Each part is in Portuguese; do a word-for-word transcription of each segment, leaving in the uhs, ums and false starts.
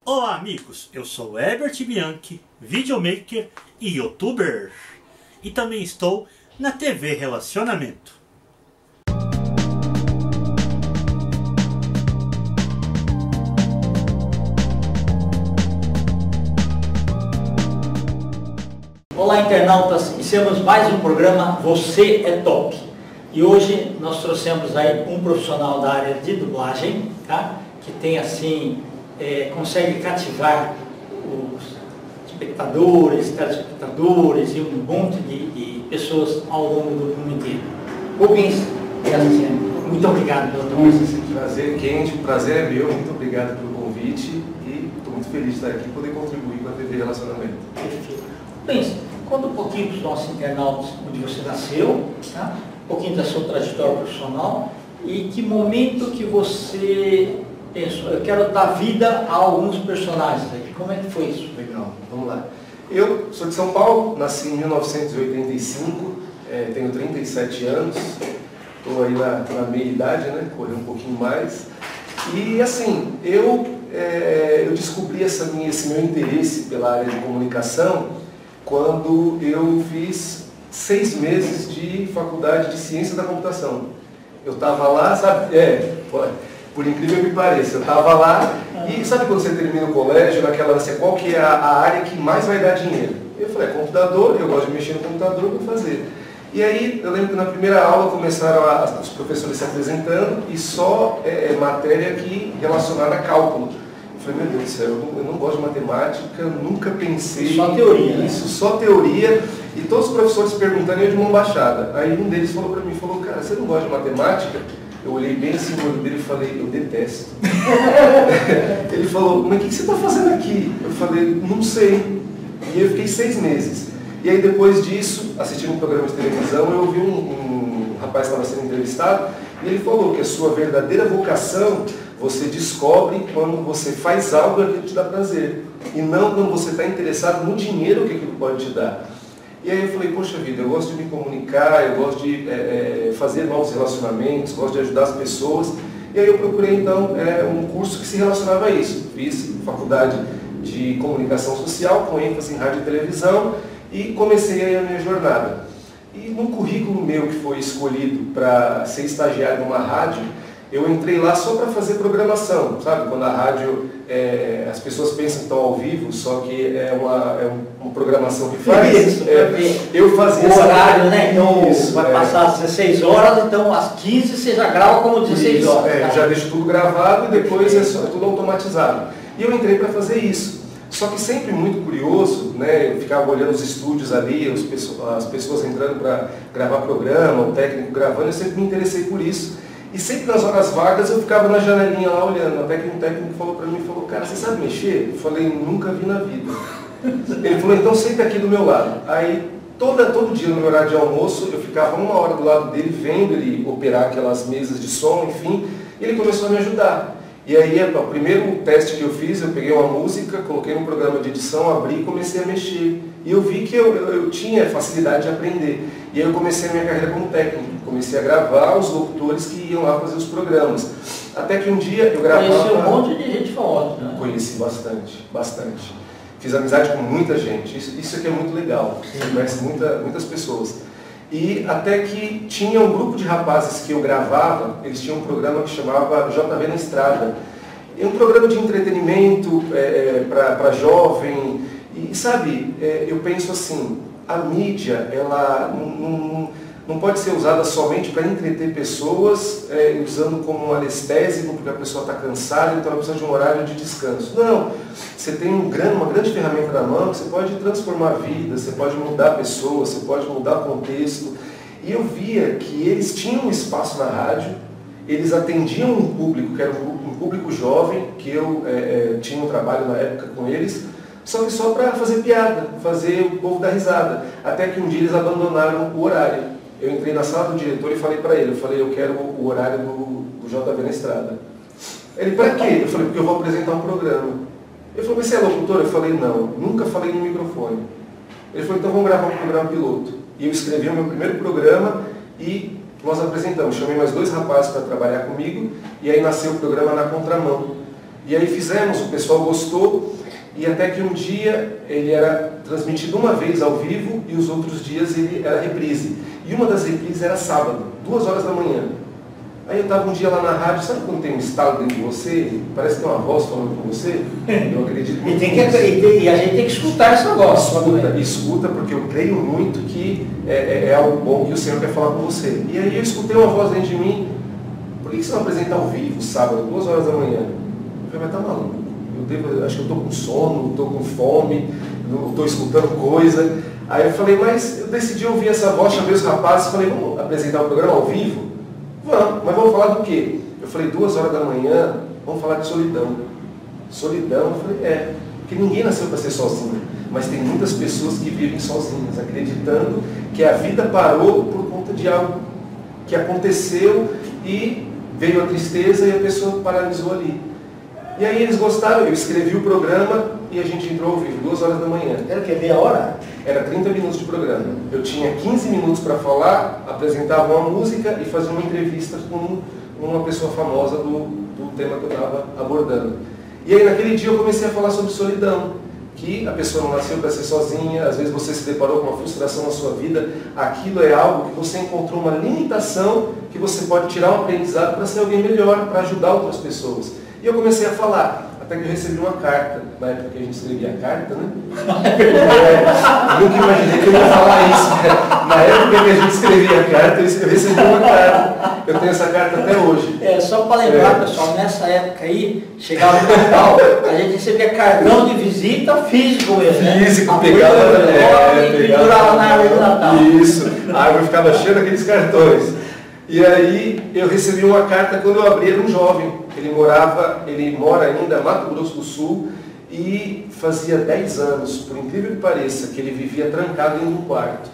Olá amigos, eu sou Herbert Bianchi, videomaker e youtuber. E também estou na T V Relacionamento. Olá internautas, iniciamos mais um programa Você é Top. E hoje nós trouxemos aí um profissional da área de dublagem, tá? Que tem assim, é, consegue cativar os espectadores, telespectadores e um monte de, de pessoas ao longo do mundo inteiro. Rubens, muito obrigado pela tua presença aqui. Prazer quente, o prazer é meu, muito obrigado pelo convite e estou muito feliz de estar aqui e poder contribuir com a T V Relacionamento. Perfeito. Rubens, conta um pouquinho para os nossos internautas onde você nasceu, tá? Um pouquinho da sua trajetória profissional e que momento que você pensou, eu quero dar vida a alguns personagens aqui. Como é que foi isso? Legal, vamos lá. Eu sou de São Paulo, nasci em mil novecentos e oitenta e cinco, é, tenho trinta e sete anos, estou aí na, na meia idade, né? Corri um pouquinho mais. E assim, eu, é, eu descobri essa minha, esse meu interesse pela área de comunicação quando eu fiz seis meses de faculdade de ciência da computação. Eu estava lá, sabe, é, por incrível que pareça, eu estava lá e sabe quando você termina o colégio, naquela ânsia, qual que é a, a área que mais vai dar dinheiro? Eu falei, é computador, eu gosto de mexer no computador, vou fazer. E aí, eu lembro que na primeira aula começaram a, os professores se apresentando e só é, matéria que relacionada a cálculo. Eu falei, meu Deus do céu, eu não, eu não gosto de matemática, nunca pensei... Só teoria, né? Isso, só teoria. E todos os professores perguntando e eu de mão baixada. Aí um deles falou para mim, falou, cara, você não gosta de matemática? Eu olhei bem assim no olho dele e falei, eu detesto. Ele falou, mas o que você está fazendo aqui? Eu falei, não sei. E eu fiquei seis meses. E aí depois disso, assistindo um programa de televisão, eu ouvi um, um rapaz que estava sendo entrevistado, e ele falou que a sua verdadeira vocação você descobre quando você faz algo que te dá prazer. E não quando você está interessado no dinheiro que aquilo pode te dar. E aí eu falei, poxa vida, eu gosto de me comunicar, eu gosto de é, fazer novos relacionamentos, gosto de ajudar as pessoas. E aí eu procurei então é, um curso que se relacionava a isso. Fiz faculdade de comunicação social com ênfase em rádio e televisão e comecei aí a minha jornada. E num currículo meu que foi escolhido para ser estagiário numa rádio, eu entrei lá só para fazer programação, sabe? Quando a rádio, é, as pessoas pensam que estão ao vivo, só que é uma, é uma programação que faz. Isso, é, eu fazia o horário, essa... né? Então isso, vai é. passar às dezesseis horas, então às quinze você já grava como dezesseis horas. É, tá? já deixo tudo gravado e depois é, só, é tudo automatizado. E eu entrei para fazer isso. Só que sempre muito curioso, né? Eu ficava olhando os estúdios ali, as pessoas, as pessoas entrando para gravar programa, o técnico gravando, eu sempre me interessei por isso. E sempre nas horas vagas eu ficava na janelinha lá olhando, até que um técnico falou para mim, falou, cara, você sabe mexer? Eu falei, nunca vi na vida. Ele falou, então senta aqui do meu lado. Aí toda, todo dia no meu horário de almoço eu ficava uma hora do lado dele, vendo ele operar aquelas mesas de som, enfim, e ele começou a me ajudar. E aí o primeiro teste que eu fiz, eu peguei uma música, coloquei no programa de edição, abri e comecei a mexer. E eu vi que eu, eu, eu tinha facilidade de aprender. E aí eu comecei a minha carreira como técnico. Comecei a gravar os locutores que iam lá fazer os programas. Até que um dia eu gravava... Conheci um monte de gente famosa, né? Conheci bastante, bastante. Fiz amizade com muita gente. Isso, isso aqui é muito legal. Você conhece muita, muitas pessoas. E até que tinha um grupo de rapazes que eu gravava, eles tinham um programa que chamava J V na Estrada. É um programa de entretenimento é, para jovem. E sabe, é, eu penso assim, a mídia, ela não, não, não pode ser usada somente para entreter pessoas, é, usando como um anestésico, porque a pessoa está cansada, então ela precisa de um horário de descanso. Não, você tem um grande, uma grande ferramenta na mão, que você pode transformar vidas, você pode mudar pessoas, você pode mudar contexto. E eu via que eles tinham um espaço na rádio, eles atendiam um público, que era um público jovem, que eu é, é, tinha um trabalho na época com eles, só que só para fazer piada, fazer o povo dar risada. Até que um dia eles abandonaram o horário. Eu entrei na sala do diretor e falei para ele, eu falei, eu quero o horário do, do J V na Estrada. Ele, para quê? Eu falei, porque eu vou apresentar um programa. Ele falou, mas você é locutor? Eu falei, não, nunca falei no microfone. Ele falou, então vamos gravar um programa piloto. E eu escrevi o meu primeiro programa e nós apresentamos. Chamei mais dois rapazes para trabalhar comigo e aí nasceu o programa Na Contramão. E aí fizemos, o pessoal gostou, e até que um dia ele era transmitido uma vez ao vivo e os outros dias ele era reprise. E uma das reprises era sábado, duas horas da manhã. Aí eu estava um dia lá na rádio, sabe quando tem um estalo dentro de você? Parece que tem uma voz falando com você? Eu acredito muito. E, tem que, e, tem, e a gente tem que escutar essa voz. Escuta, escuta, porque eu creio muito que é, é, é algo bom que o Senhor quer falar com você. E aí eu escutei uma voz dentro de mim, por que você não apresenta ao vivo, sábado, duas horas da manhã? Eu falei, mas tá maluco, eu devo, acho que eu estou com sono, estou com fome, não estou escutando coisa. Aí eu falei, mas eu decidi ouvir essa voz, chamei os rapazes, falei, vamos apresentar o programa ao vivo? Vamos, mas vamos falar do quê? Eu falei, duas horas da manhã, vamos falar de solidão. Solidão, eu falei, é, porque ninguém nasceu para ser sozinho, mas tem muitas pessoas que vivem sozinhas, acreditando que a vida parou por conta de algo que aconteceu e veio a tristeza e a pessoa paralisou ali. E aí eles gostaram, eu escrevi o programa e a gente entrou ao vivo, duas horas da manhã. Era o que? Meia hora? Era trinta minutos de programa. Eu tinha quinze minutos para falar, apresentava uma música e fazia uma entrevista com uma pessoa famosa do, do tema que eu estava abordando. E aí naquele dia eu comecei a falar sobre solidão, que a pessoa não nasceu para ser sozinha, às vezes você se deparou com uma frustração na sua vida, aquilo é algo que você encontrou uma limitação que você pode tirar um aprendizado para ser alguém melhor, para ajudar outras pessoas. E eu comecei a falar, até que eu recebi uma carta, na época que a gente escrevia carta, né? É, eu nunca imaginei que eu ia falar isso, né? Na época que a gente escrevia carta, eu recebi uma carta. Eu tenho essa carta até hoje. É, só para lembrar, é. pessoal, nessa época aí, chegava no Natal, a gente recebia cartão de visita físico mesmo, né? Físico, pegava, é, e pendurava na árvore do Natal. Isso, a árvore ficava cheia daqueles cartões. E aí eu recebi uma carta quando eu abri, era um jovem. Ele morava, ele mora ainda em Mato Grosso do Sul e fazia dez anos, por incrível que pareça, que ele vivia trancado em um quarto.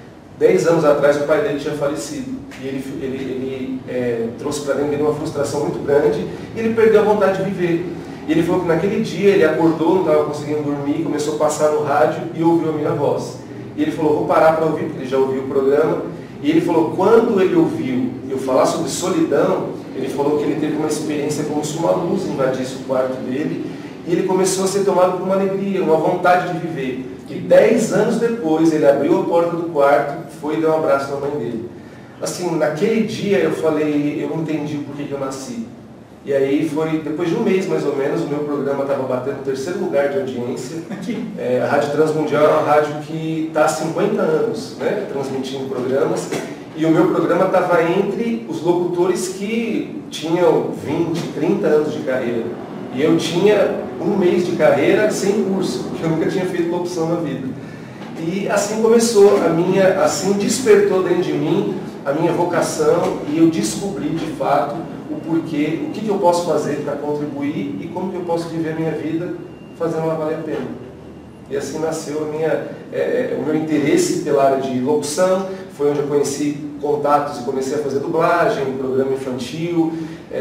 Dez anos atrás o pai dele tinha falecido e ele, ele, ele é, trouxe para dentro dele uma frustração muito grande e ele perdeu a vontade de viver. E ele falou que naquele dia ele acordou, não estava conseguindo dormir, começou a passar no rádio e ouviu a minha voz. E ele falou, vou parar para ouvir, porque ele já ouviu o programa. E ele falou, quando ele ouviu eu falar sobre solidão, ele falou que ele teve uma experiência como se uma luz invadisse o quarto dele, e ele começou a ser tomado por uma alegria, uma vontade de viver. E dez anos depois, ele abriu a porta do quarto, foi e deu um abraço na mãe dele. Assim, naquele dia eu falei, eu entendi por que eu nasci. E aí foi, depois de um mês mais ou menos, o meu programa estava batendo o terceiro lugar de audiência. É, a Rádio Transmundial é uma rádio que está há cinquenta anos, né, transmitindo programas. E o meu programa estava entre os locutores que tinham vinte, trinta anos de carreira. E eu tinha um mês de carreira sem curso, porque eu nunca tinha feito locução na vida. E assim começou a minha, assim despertou dentro de mim a minha vocação e eu descobri de fato o porquê, o que, que eu posso fazer para contribuir e como que eu posso viver a minha vida fazendo ela valer a pena. E assim nasceu a minha, é, o meu interesse pela área de locução, foi onde eu conheci contatos e comecei a fazer dublagem, programa infantil,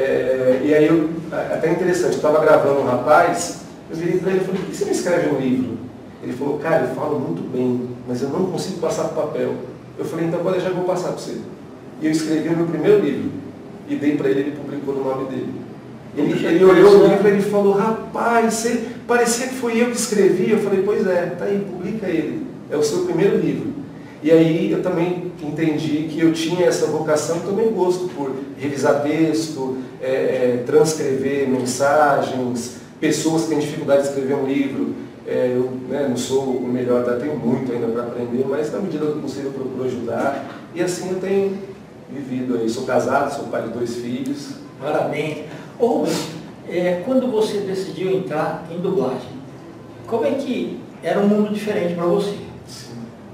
é, e aí eu, até interessante, eu estava gravando um rapaz, eu virei para ele e falei, por que você não escreve um livro? Ele falou, cara, eu falo muito bem, mas eu não consigo passar para o papel. Eu falei, então pode deixar que eu vou passar para você. E eu escrevi o meu primeiro livro, e dei para ele, ele publicou no nome dele. Ele, ele olhou o livro e ele falou, rapaz, você, parecia que foi eu que escrevi. Eu falei, pois é, tá aí, publica ele. É o seu primeiro livro. E aí eu também entendi que eu tinha essa vocação e também gosto por revisar texto, é, é, transcrever mensagens, pessoas que têm dificuldade de escrever um livro. É, eu né, não sou o melhor, tenho muito ainda para aprender, mas na medida do possível eu procuro ajudar. E assim eu tenho vivido aí. Sou casado, sou pai de dois filhos. Parabéns. Ô Rubens, é, quando você decidiu entrar em dublagem, como é que era um mundo diferente para você? Sim.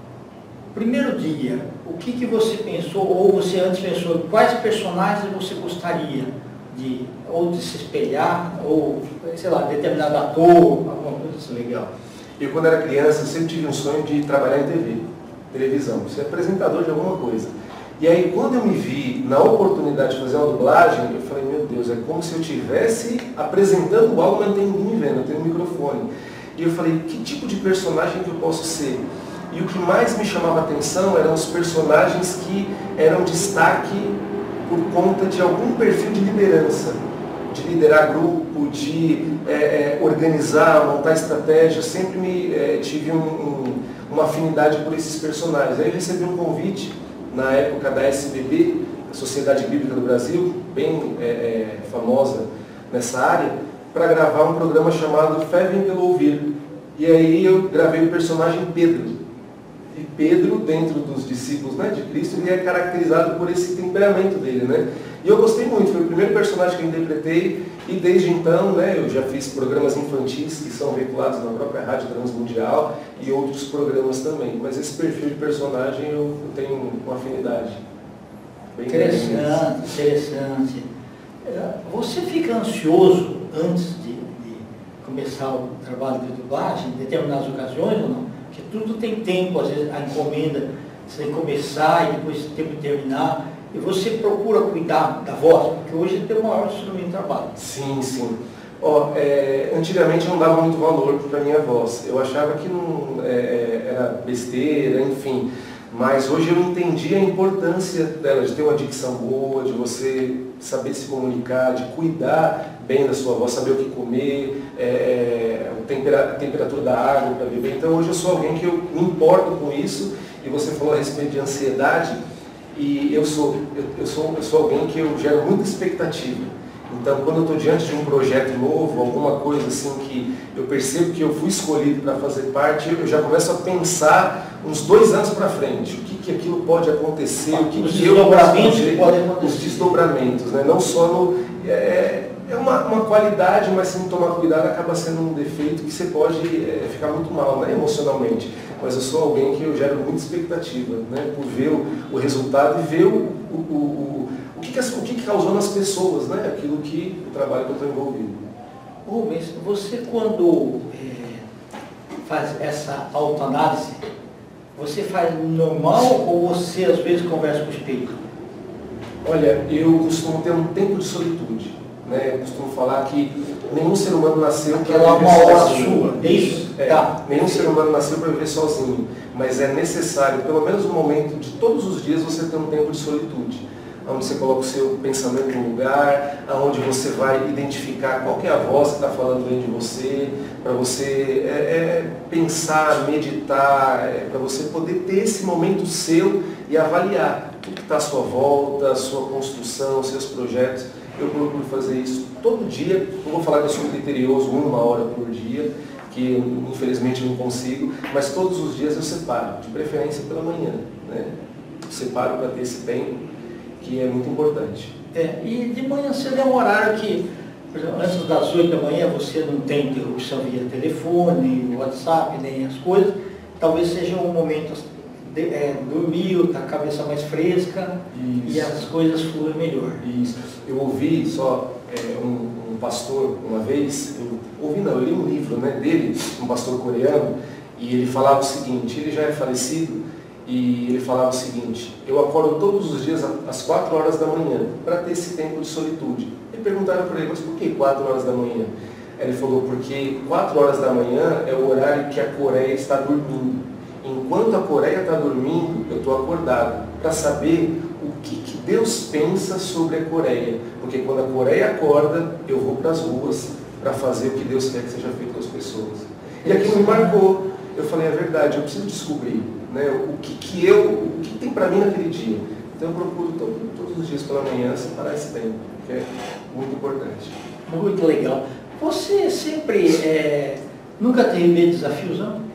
Primeiro dia, o que, que você pensou, ou você antes pensou, quais personagens você gostaria de, ou de se espelhar, ou, sei lá, determinado ator, alguma coisa assim legal? Eu, quando era criança, eu sempre tive um sonho de trabalhar em T V, televisão, ser apresentador de alguma coisa. E aí, quando eu me vi na oportunidade de fazer uma dublagem, eu falei, meu Deus, é como se eu estivesse apresentando algo, mas não tem ninguém me vendo, eu tenho um microfone. E eu falei, que tipo de personagem que eu posso ser? E o que mais me chamava a atenção eram os personagens que eram destaque por conta de algum perfil de liderança, de liderar grupos, grupo, de é, é, organizar, montar estratégia, sempre me, é, tive um, um, uma afinidade por esses personagens. Aí eu recebi um convite, na época da S B B, a Sociedade Bíblica do Brasil, bem é, é, famosa nessa área, para gravar um programa chamado Fé Vem Pelo Ouvir. E aí eu gravei o personagem Pedro. E Pedro, dentro dos discípulos, né, de Cristo, ele é caracterizado por esse temperamento dele, né? E eu gostei muito, foi o primeiro personagem que eu interpretei, e desde então, né, eu já fiz programas infantis que são veiculados na própria Rádio Transmundial e outros programas também. Mas esse perfil de personagem eu, eu tenho uma afinidade. Bem interessante, grande. Interessante. Você fica ansioso antes de, de começar o trabalho de dublagem, em determinadas ocasiões ou não? Porque tudo tem tempo, às vezes a encomenda, você tem que começar e depois tem tempo de terminar. E você procura cuidar da voz, porque hoje tem o maior instrumento de trabalho. Sim, sim. Ó, é, antigamente eu não dava muito valor para a minha voz. Eu achava que não, é, era besteira, enfim. Mas hoje eu entendi a importância dela, de ter uma dicção boa, de você saber se comunicar, de cuidar bem da sua voz, saber o que comer, é, a, tempera, a temperatura da água para beber. Então hoje eu sou alguém que eu me importo com isso. E você falou a respeito de ansiedade. E eu sou, eu, eu, sou, eu sou alguém que eu gero muita expectativa. Então, quando eu estou diante de um projeto novo, alguma coisa assim que eu percebo que eu fui escolhido para fazer parte, eu já começo a pensar uns dois anos para frente. O que, que aquilo pode acontecer, o que, os que eu desdobramentos que podem acontecer. Os desdobramentos, né? Não só no... É, é uma, uma qualidade, mas se não tomar cuidado acaba sendo um defeito que você pode é, ficar muito mal, né, emocionalmente. Mas eu sou alguém que eu gero muita expectativa, né, por ver o, o resultado e ver o, o, o, o, que, que, o que causou nas pessoas, né, aquilo que o trabalho que eu estou envolvido. Rubens, você quando é, faz essa autoanálise, você faz normal ou você às vezes conversa com o espírito? Olha, eu costumo ter um tempo de solitude. Né? Eu costumo falar que nenhum ser humano nasceu para viver uma hora sozinho. sua, é isso? É, tá. Nenhum ser humano nasceu para viver sozinho, mas é necessário, pelo menos no momento de todos os dias, você ter um tempo de solitude, onde você coloca o seu pensamento no lugar, onde você vai identificar qual que é a voz que está falando dentro de você, para você é, é, pensar, meditar, é, para você poder ter esse momento seu e avaliar tudo que está à sua volta, a sua construção, os seus projetos. Eu procuro fazer isso todo dia. Não vou falar que eu sou criterioso uma hora por dia, que infelizmente eu não consigo, mas todos os dias eu separo, de preferência pela manhã. Né? Separo para ter esse tempo, que é muito importante. É, e de manhã cedo é um horário que, por exemplo, antes das oito da manhã você não tem interrupção via telefone, WhatsApp, nem as coisas. Talvez seja um momento de é, dormir, com a cabeça mais fresca. Isso. E as coisas fluem melhor. Isso. Eu ouvi só é, um, um pastor uma vez, eu ouvi não, eu li um livro, né, dele, um pastor coreano, e ele falava o seguinte, ele já é falecido, e ele falava o seguinte: eu acordo todos os dias às quatro horas da manhã para ter esse tempo de solitude. E perguntaram para ele, mas por que quatro horas da manhã? Ele falou, porque quatro horas da manhã é o horário que a Coreia está dormindo. Enquanto a Coreia está dormindo, eu estou acordado para saber o que, que Deus pensa sobre a Coreia. Porque quando a Coreia acorda, eu vou para as ruas para fazer o que Deus quer que seja feito com as pessoas. E aquilo me marcou. Eu falei, é verdade, eu preciso descobrir, né, o que, que eu, o que tem para mim naquele dia. Então eu procuro todo, todos os dias pela manhã separar esse tempo, que é muito importante. Muito legal. Você sempre, é, nunca teve medo de desafios, não?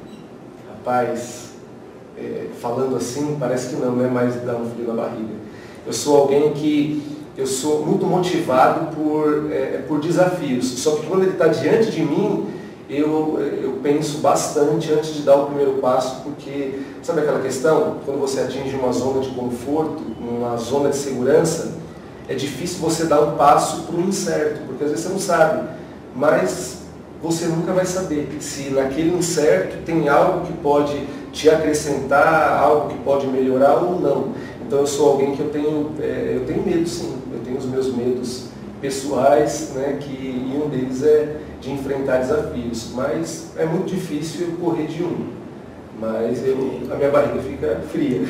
Rapaz, é, falando assim, parece que não, né? Mas dá um frio na barriga. Eu sou alguém que, eu sou muito motivado por, é, por desafios. Só que quando ele está diante de mim, eu, eu penso bastante antes de dar o primeiro passo, porque, sabe aquela questão? Quando você atinge uma zona de conforto, uma zona de segurança, é difícil você dar um passo para o incerto, porque às vezes você não sabe, mas você nunca vai saber se naquele incerto tem algo que pode te acrescentar, algo que pode melhorar ou não. Então eu sou alguém que eu tenho, é, eu tenho medo sim, eu tenho os meus medos pessoais, né, que, e um deles é de enfrentar desafios, mas é muito difícil eu correr de um, mas eu, a minha barriga fica fria.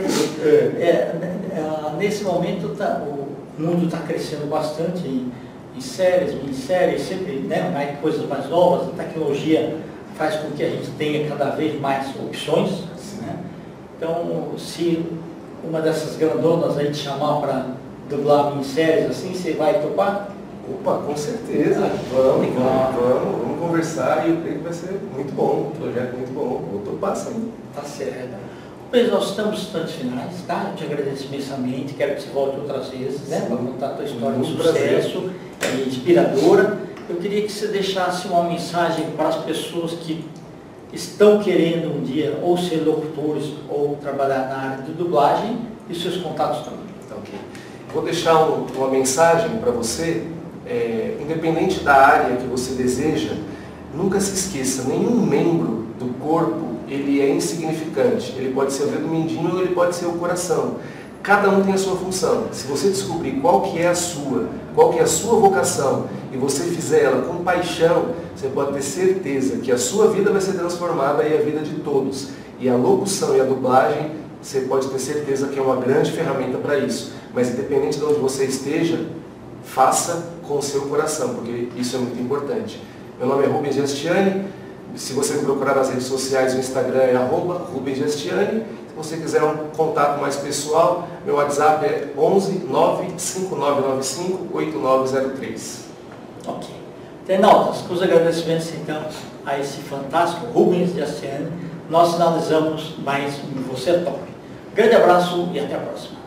é, é, nesse momento tá, o mundo está crescendo bastante em, em séries, minisséries, sempre, né, mais coisas mais novas. A tecnologia faz com que a gente tenha cada vez mais opções, né? Então, se uma dessas grandonas aí te chamar para dublar minisséries assim, você vai topar? Opa, com certeza. Ah, vamos, vamos, vamos, vamos conversar e eu creio que vai ser muito bom, um projeto muito bom. Vou topar sim. Tá certo. Pois nós estamos nos instantes finais, tá? Eu te agradeço imensamente, quero que você volte outras vezes, né? Para contar a tua história de sucesso, e inspiradora. Eu queria que você deixasse uma mensagem para as pessoas que estão querendo um dia ou ser locutores ou trabalhar na área de dublagem e seus contatos também. Ok. Vou deixar um, uma mensagem para você, é, independente da área que você deseja, nunca se esqueça, nenhum membro do corpo ele é insignificante. Ele pode ser o dedo mindinho ou ele pode ser o coração. Cada um tem a sua função. Se você descobrir qual que é a sua, qual que é a sua vocação, e você fizer ela com paixão, você pode ter certeza que a sua vida vai ser transformada e a vida de todos. E a locução e a dublagem, você pode ter certeza que é uma grande ferramenta para isso. Mas independente de onde você esteja, faça com o seu coração, porque isso é muito importante. Meu nome é Rubens Giastiani. Se você me procurar nas redes sociais, o Instagram é arroba Rubens Giastiani. Se você quiser um contato mais pessoal, meu WhatsApp é onze nove cinco nove nove cinco oito nove zero três. Ok. Internautas, com os agradecimentos então a esse fantástico Rubens Giastiani, nós finalizamos mais um Você é Top. Grande abraço e até a próxima.